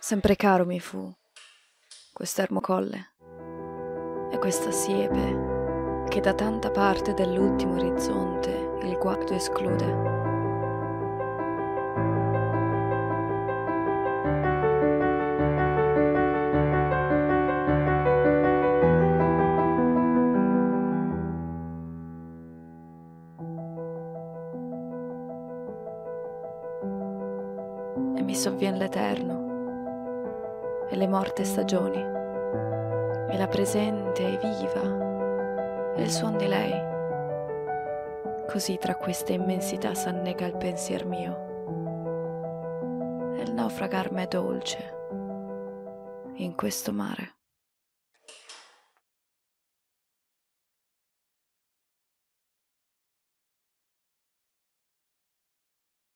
Sempre caro mi fu quest'ermo colle e questa siepe che da tanta parte dell'ultimo orizzonte il guardo esclude. E mi sovvien l'eterno e le morte stagioni e la presente e viva e il suon di lei. Così tra queste immensità s'annega il pensier mio e il naufragar m'è dolce in questo mare.